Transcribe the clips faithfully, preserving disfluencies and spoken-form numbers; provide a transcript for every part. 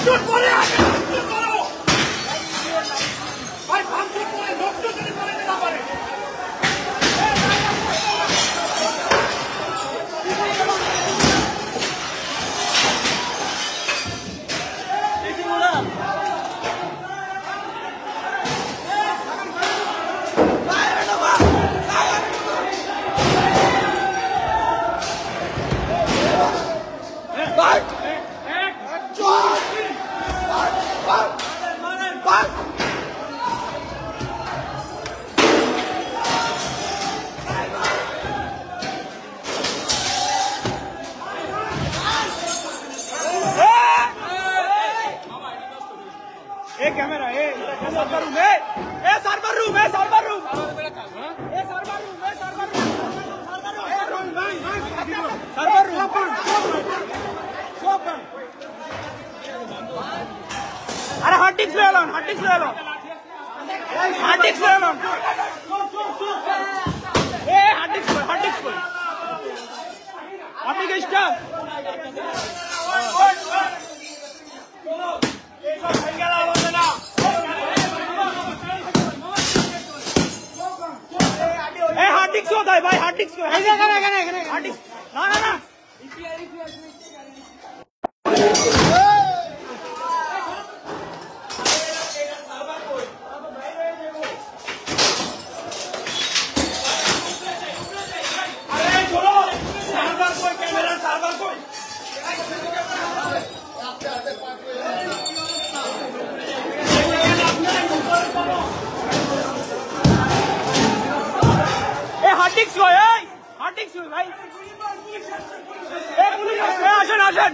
Camera ए server room ए ए सर्वर रूम ए सर्वर रूम ए सर्वर रूम ए server room server room open अरे हॉट डिस्क ले लो हॉट डिस्क ले लो हॉट डिस्क ले लो ए हॉट डिस्क हॉट डिस्क আপনি কি স্টাফ ए हार्ड डिस्क होता है भाई हार्ड डिस्क ऐसे करें करें करें हार्ड डिस्क ना ना ना अरे छोड़ो सर्वर कोई कैमरा सर्वर कोई हॉट डिस्क हो ए हॉट डिस्क हो भाई ए पुलिस আসেন আসেন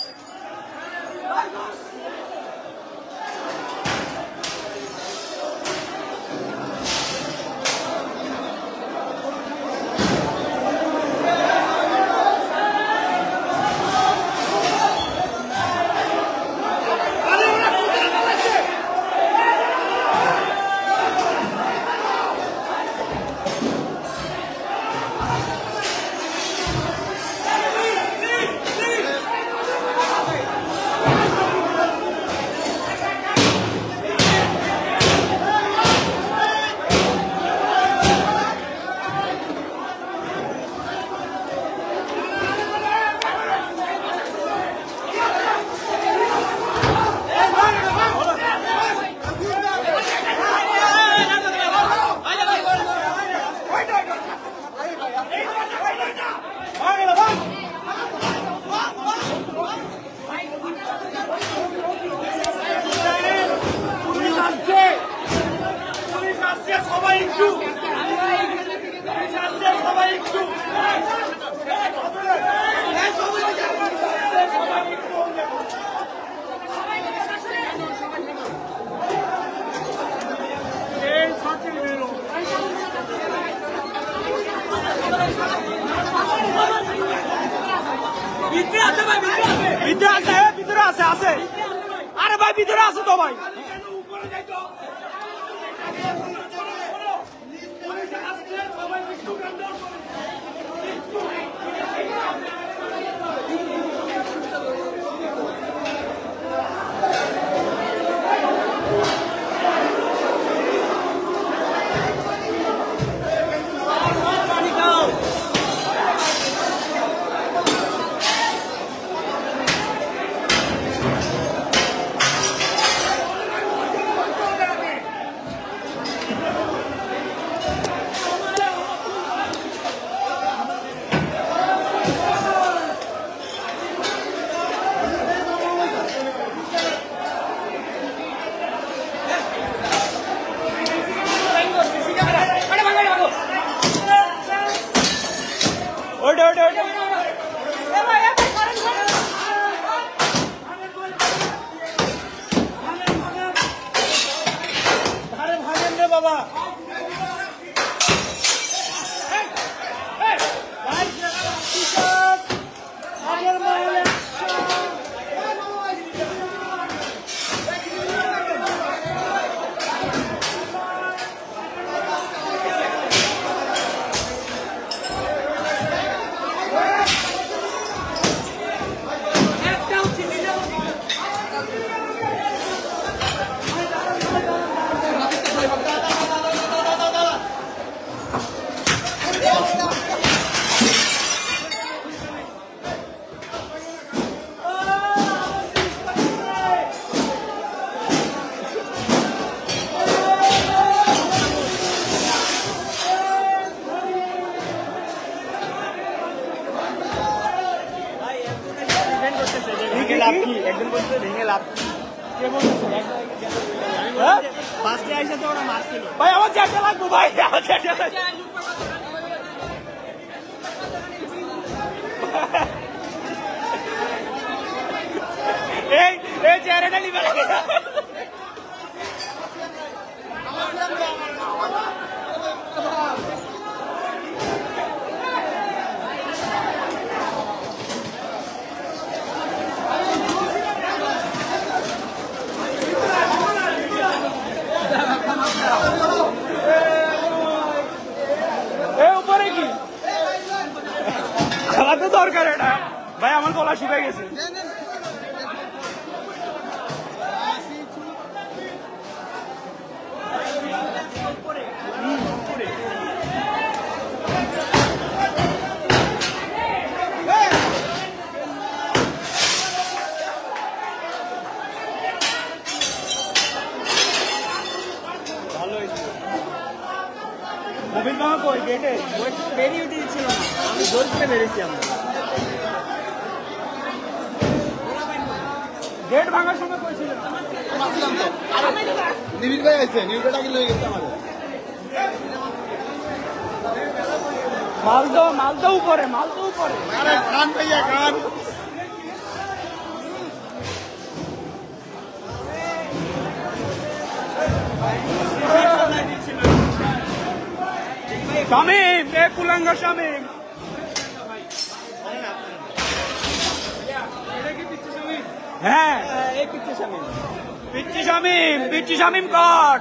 ভিতরে আছে ভিতরে আছে আছে আরে ভাই ভিতরে আছে তো ভাই এখন বলতে ভেঙে লাভ কে বলতেছে ফার্স্টে আইসা তো ওরা মারছিল ভাই আমার চ্যাটটা লাগবো ভাই আমার চ্যাটটা এই এই চেহারাটা নিবে লাগে উপরে কি খেলা তো দরকার এটা ভাই আমার গলা শুকিয়ে গেছে বেরিয়ে দিয়েছিল না আমি জোর করে বেরিয়েছি আমরা গেট ভাঙার সময় কইছিল নিবিড় ভাই আছে নিবিড় ভাই লয়ে গেছে আমাদের মাল তো মাল তো উপরে মাল তো উপরে আরে খান ভাইয়া খান শামিম এ কুলাঙ্গা শামিম হ্যাঁ এই পিচ্ছে সামনে পিচ্চি শামিম পিচ্চি শামিম কট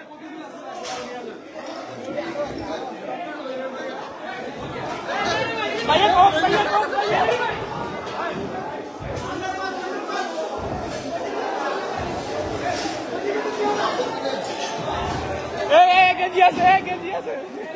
ভাইয়া কোক ভাইয়া কোক ভাইয়া এই এই গেঞ্জি আছে এই গেঞ্জি আছে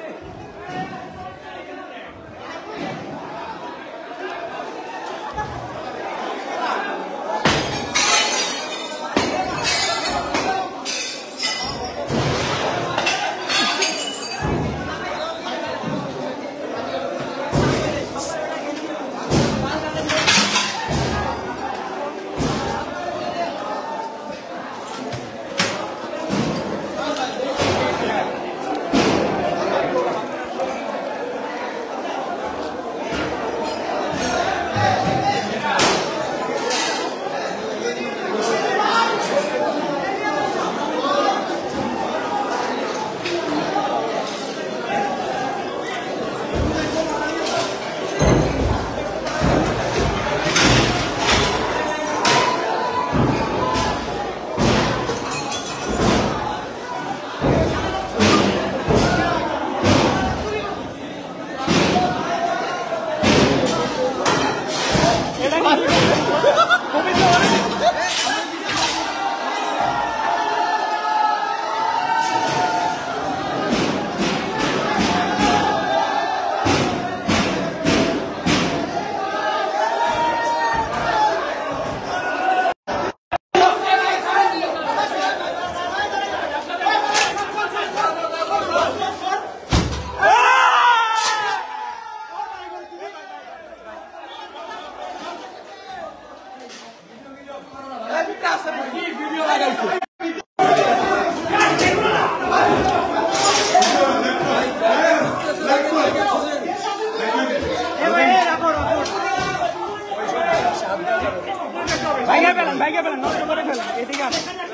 ভাইয়া ফেলেন ভাইয়া ফেলেন নষ্ট করে ফেলেন এদিকে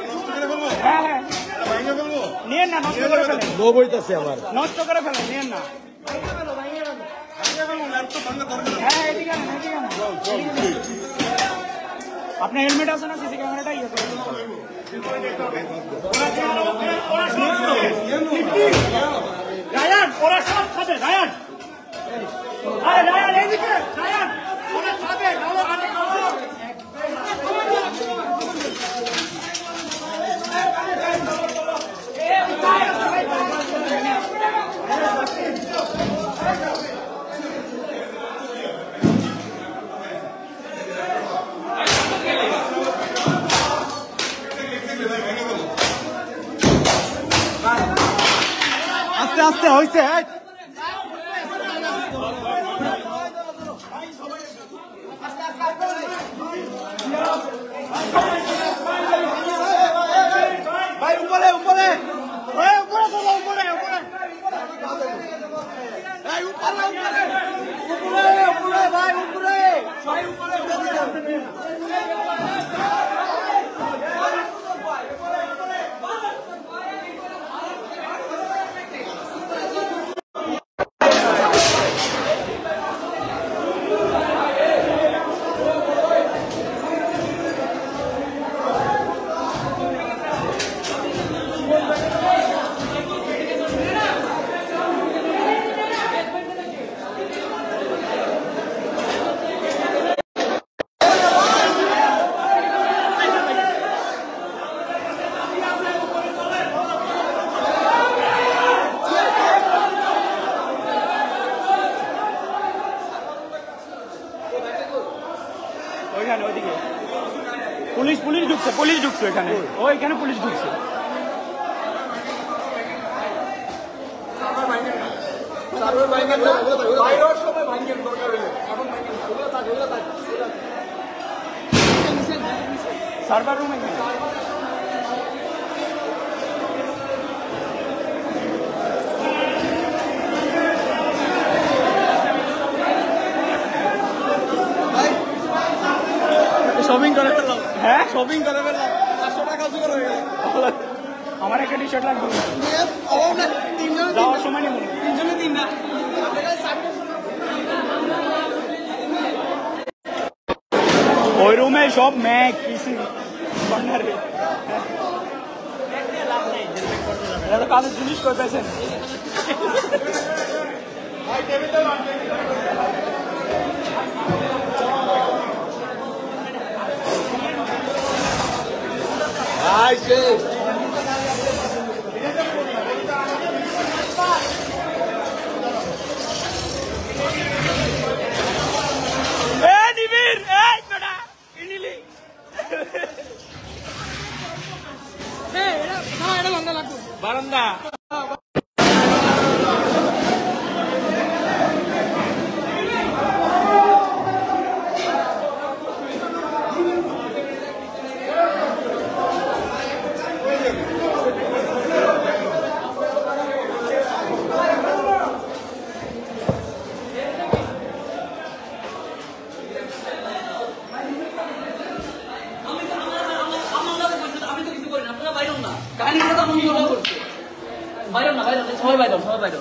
হ্যাঁ হ্যাঁ নিয়েন না নষ্ট করে ফেলেন লো বইতাছে আমার নষ্ট করে ফেলেন নিয়েন না হ্যাঁ এদিকে আনেন, এদিকে আনেন। আপনার হেলমেট আছে না সিসি ক্যামেরাটা ইয়ে করে রায়ান ওরা সব খাবে রায়ান আরে রায়ান এদিকে রায়ান ওরা খাবে নাও আনে আস্তে আস্তে হইছে পুলিশ পুলিশ ঢুকছে পুলিশ ঢুকছে এখানে ও এখানে পুলিশ ঢুকছে সার্ভার রুম এখানে শপিং করে ফেললাম হ্যাঁ শপিং করে ফেললাম চারশো টাকা জোগাড় হয়ে গেল আমার একটা টি শার্ট লাগবে যাওয়ার সময় নেব তিনজনে তিন না ওই রুমে সব ম্যাক পিসি কর্নারে এটা তো কাজের জিনিস করতেছেন বারান্দা বাইরে না বাইরে সবাই বাইরে সবাই বাইরে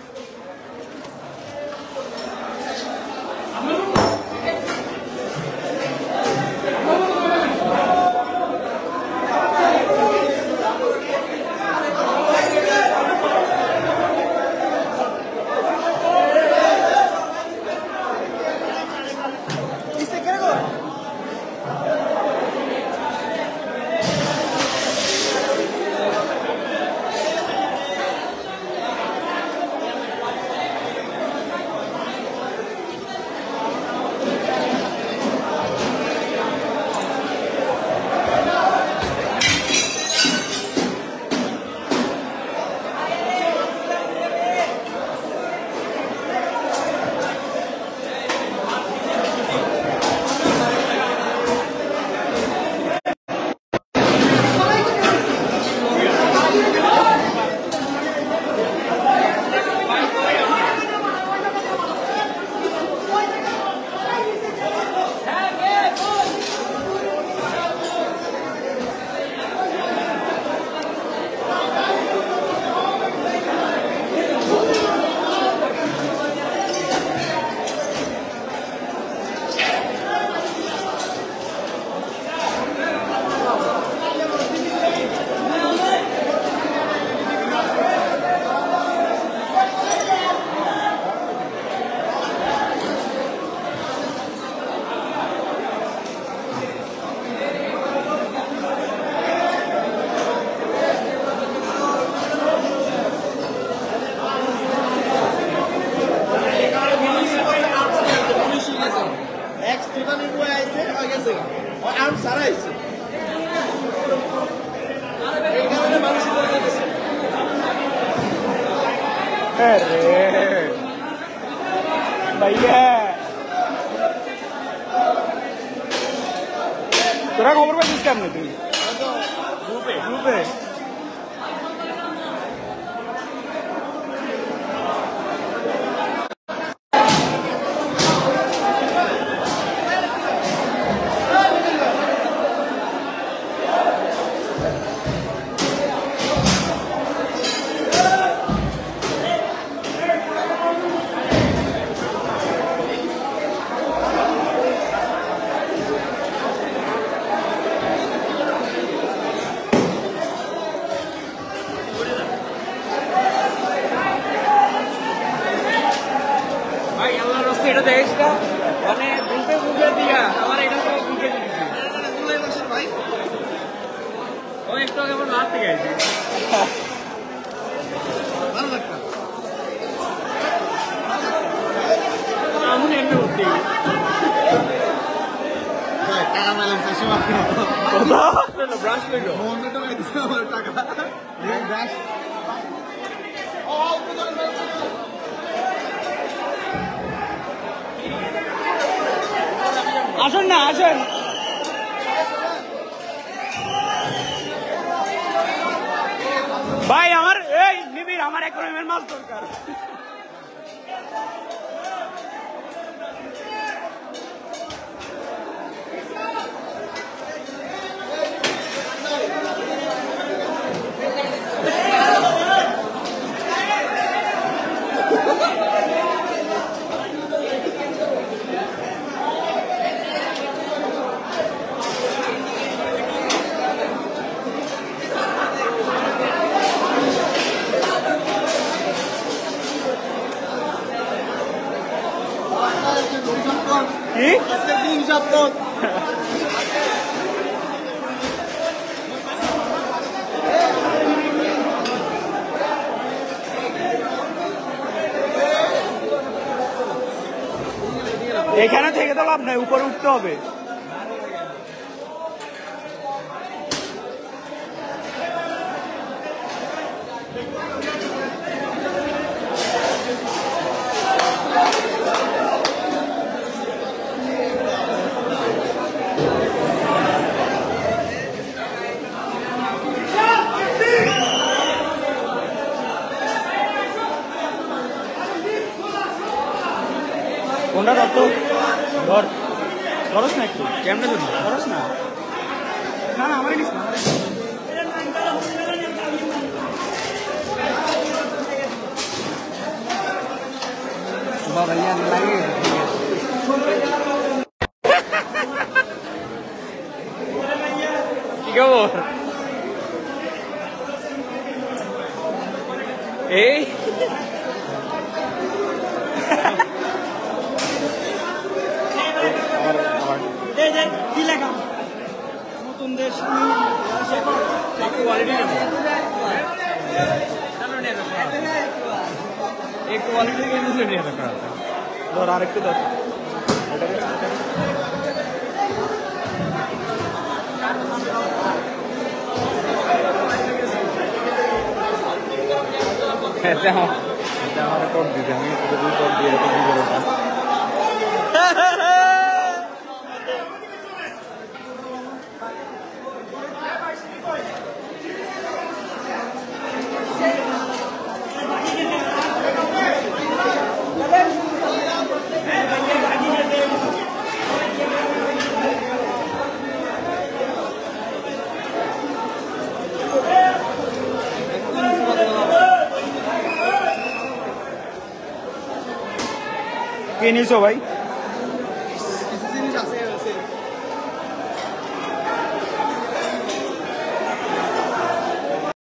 भैया তোরা খবর পাইছিস কেমনে তুই গ্রুপে গ্রুপে এটা দেশটা মানে বুঝতে বুঝে দিয়া আমার এটা তো বুঝে দিয়েছি ভাই ও একটু আগে আমার রাত থেকে আইছি ভালো লাগতো আমুন এমনি উঠতে টাকা মেলাম চারশো ব্রাশ লইল মোহনটা টাকা দিছে আমার টাকা ব্রাশ আসেন না আসেন ভাই আমার এই নিবিড় আমার এক রকমের মাছ দরকার কি আজকে দিন সপ্তাহ এখানে থেকে তো লাভ নাই উপরে উঠতে হবে কোনটা ধর তো ধর ধরস না একটু কেমনে ধরি ধরস না না না আমারই নিস না বাবা ইয়ার লাগে কি খবর এই কি লেখা নতুন দেশ কোয়ালিটি নেব एक क्वालिटी के दूसरे नहीं रखा था ধর আরেকটু ধর ऐसे हम ऐसे हमारे कोड दी थी हमें तो भी कोड दिया तो भी करो কে নিয়েছো ভাই